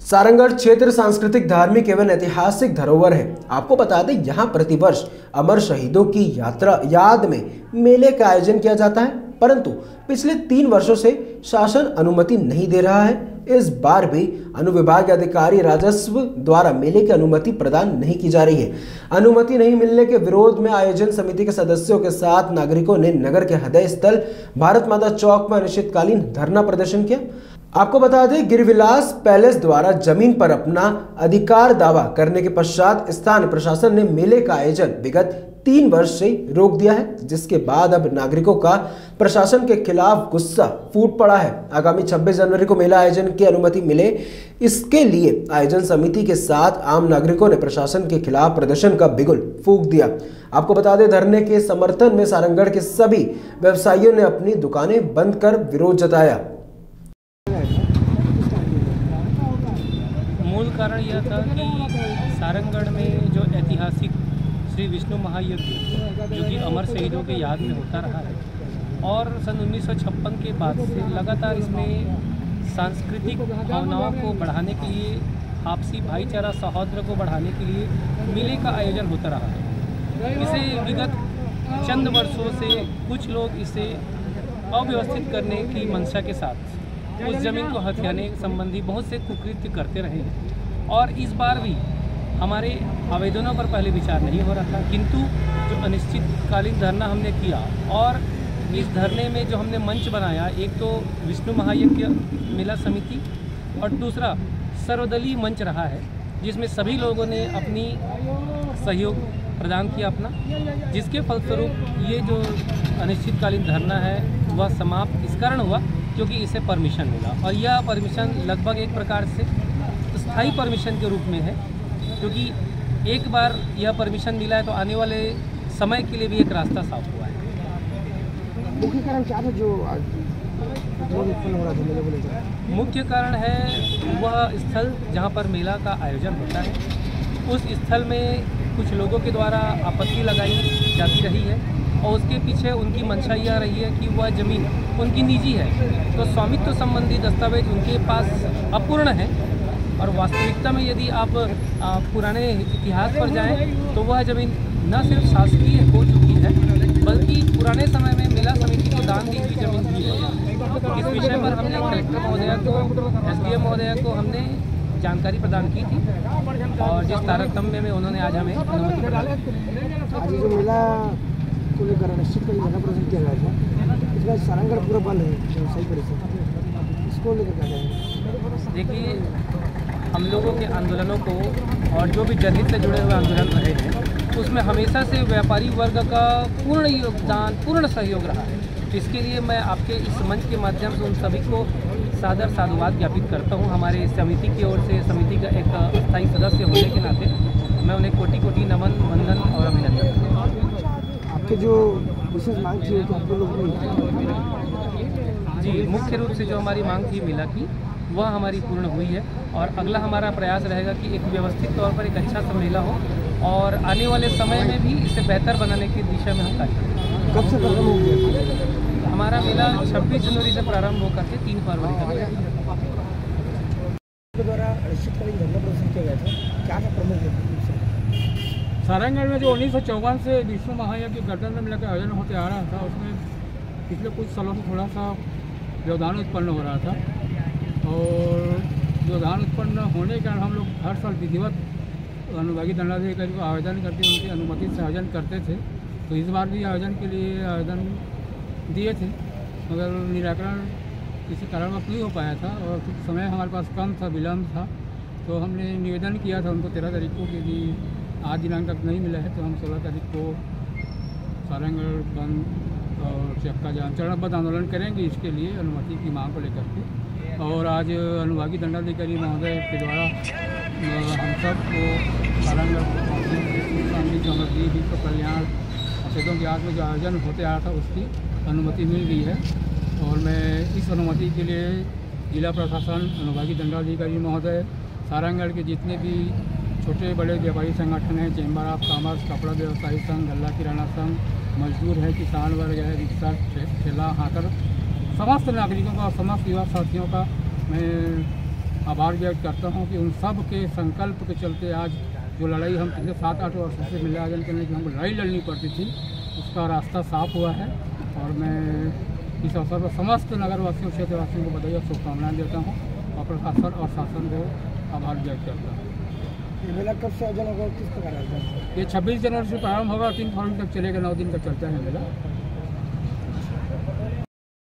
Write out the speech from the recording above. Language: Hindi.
सारंगगढ़ क्षेत्र सांस्कृतिक, धार्मिक एवं ऐतिहासिक धरोहर है। आपको बता दें, यहाँ प्रतिवर्ष अमर शहीदों की याद में मेले का आयोजन किया जाता है, परंतु पिछले 3 वर्षों से शासन अनुमति नहीं दे रहा है। इस बार भी अनुविभाग अधिकारी राजस्व द्वारा मेले की अनुमति प्रदान नहीं की जा रही है। अनुमति नहीं मिलने के विरोध में आयोजन समिति के सदस्यों के साथ नागरिकों ने नगर के हृदय स्थल भारत माता चौक में अनिश्चितकालीन धरना प्रदर्शन किया। आपको बता दें, गिरविलास पैलेस द्वारा जमीन पर अपना अधिकार दावा करने के पश्चात स्थानीय प्रशासन ने मेले का आयोजन विगत 3 वर्ष से रोक दिया है, जिसके बाद अब नागरिकों का प्रशासन के खिलाफ गुस्सा फूट पड़ा है। आगामी 26 जनवरी को मेला आयोजन की अनुमति मिले, इसके लिए आयोजन समिति के साथ आम नागरिकों ने प्रशासन के खिलाफ प्रदर्शन का बिगुल फूंक दिया। आपको बता दें, धरने के समर्थन में सारंगगढ़ के सभी व्यवसायियों ने अपनी दुकानें बंद कर विरोध जताया। मूल कारण यह था कि सारंगगढ़ में जो ऐतिहासिक श्री विष्णु महायज्ञ जो कि अमर शहीदों के याद में होता रहा है और सन 1956 के बाद से लगातार इसमें सांस्कृतिक भावनाओं को बढ़ाने के लिए, आपसी भाईचारा सौहार्द को बढ़ाने के लिए मेले का आयोजन होता रहा है। इसे विगत चंद वर्षों से कुछ लोग इसे अव्यवस्थित करने की मंशा के साथ उस जमीन को हथियाने संबंधी बहुत से कुकृत्य करते रहे हैं और इस बार भी हमारे आवेदनों पर पहले विचार नहीं हो रहा था, किंतु जो अनिश्चितकालीन धरना हमने किया और इस धरने में जो हमने मंच बनाया, एक तो विष्णु महायज्ञ मेला समिति और दूसरा सर्वदलीय मंच रहा है, जिसमें सभी लोगों ने अपनी सहयोग प्रदान किया अपना, जिसके फलस्वरूप ये जो अनिश्चितकालीन धरना है वह समाप्त इस कारण हुआ क्योंकि इसे परमिशन मिला और यह परमिशन लगभग एक प्रकार से स्थायी परमिशन के रूप में है, क्योंकि एक बार यह परमिशन मिला है तो आने वाले समय के लिए भी एक रास्ता साफ हुआ है। मुख्य कारण क्या था जो उत्पन्न हो रहा था मेले को लेकर? मुख्य कारण है वह स्थल जहां पर मेला का आयोजन होता है, उस स्थल में कुछ लोगों के द्वारा आपत्ति लगाई जाती रही है और उसके पीछे उनकी मंशा यह रही है कि वह ज़मीन उनकी निजी है, तो स्वामित्व संबंधी दस्तावेज उनके पास अपूर्ण है और वास्तविकता में यदि आप पुराने इतिहास पर जाएं तो वह ज़मीन न सिर्फ शासकीय हो चुकी है बल्कि पुराने समय में मेला समिति को दान दी हुई ज़मीन भी है। इस विषय पर हमने कलेक्टर महोदया को, SDM महोदया को हमने जानकारी प्रदान की थी और जिस तारतम्य में उन्होंने आज हमें अनुमति प्रदान की। आज जो मेला को लेकर अनिश्चितकालीन धरना प्रदर्शन किया गया था, इस बार सारंगगढ़ पूरा बंद है व्यवसायिक परिसर, इसको लेकर क्या कहेंगे? देखिए, हम लोगों के आंदोलनों को और जो भी जनहित से जुड़े हुए आंदोलन रहे हैं उसमें हमेशा से व्यापारी वर्ग का पूर्ण योगदान, पूर्ण सहयोग रहा है। इसके लिए मैं आपके इस मंच के माध्यम से उन सभी को सादर साधुवाद ज्ञापित करता हूँ। हमारे समिति की ओर से, समिति का एक अस्थायी सदस्य होने के नाते मैं उन्हें कोटि कोटि नमन, वंदन और अभिनंदन करता हूँ। आपके जो विशेष मांग थी तो आप लोग जी, मुख्य रूप से जो हमारी मांग थी मेला की वह हमारी पूर्ण हुई है और अगला हमारा प्रयास रहेगा कि एक व्यवस्थित तौर पर एक अच्छा सा मेला हो और आने वाले समय में भी इसे बेहतर बनाने की दिशा में हम कार्य करें। कब से प्रारंभ हो गया? हमारा मेला 26 जनवरी से प्रारंभ होकर के 3 फरवरी तक द्वारा अनिश्चितकालीन धरना प्रदर्शन किया गया था, क्या था प्रमुख? सारंगगढ़ में जो 1954 से विष्णु महायज्ञ गणतंत्र मेला का आयोजन होते आ रहा था, उसमें पिछले कुछ सालों से थोड़ा सा व्यवधान उत्पन्न हो रहा था और व्यवधान उत्पन्न होने के कारण हम लोग हर साल विधिवत अनुविभागीय दंडाधिकारी को आवेदन करके उनकी अनुमति से आयोजन करते थे। तो इस बार भी आयोजन के लिए आवेदन दिए थे मगर निराकरण किसी कारणवश नहीं हो पाया था और कुछ समय हमारे पास कम था, विलम्ब था, तो हमने निवेदन किया था उनको 13 तारीख को कि यदि आज दिनांक तक नहीं मिला है तो हम 16 तारीख को सारंगगढ़ बंद और चक्का जाम चरणबद्ध आंदोलन करेंगे। इसके लिए अनुमति की मांग को लेकर के और आज अनुविभागीय दंडाधिकारी महोदय के द्वारा हम सब को सारंगगढ़ जो हमारी विश्व कल्याण शहीदों की याद में जो आयोजन होते आ रहा था उसकी अनुमति मिल गई है और मैं इस अनुमति के लिए जिला प्रशासन, अनुविभागीय दंडाधिकारी महोदय, सारंगगढ़ के जितने भी छोटे बड़े व्यापारी संगठन हैं, चैम्बर ऑफ कॉमर्स, कपड़ा व्यवसायी संघ, गल्ला किराना संघ, मजदूर है, किसान वर्ग है, रिक्शा, ठेला, हाकर, समस्त नागरिकों का, समस्त युवा साथियों का मैं आभार व्यक्त करता हूँ कि उन सब के संकल्प के चलते आज जो लड़ाई हम पिछले 7-8 वर्षों से मिले आयोजन करने की हमको लड़ाई लड़नी पड़ती थी, उसका रास्ता साफ हुआ है। और मैं इस अवसर पर समस्त नगरवासियों क्षेत्रवासियों को बधाई और शुभकामनाएं देता हूँ और प्रशासन और शासन को आभार व्यक्त करता हूँ। ये मेला कब से आयोजन होगा, किस प्रकार आयोजन? ये 26 जनवरी से प्रारंभ होगा और 3 फरवरी तक चलेगा। 9 दिन का चलता है मेला।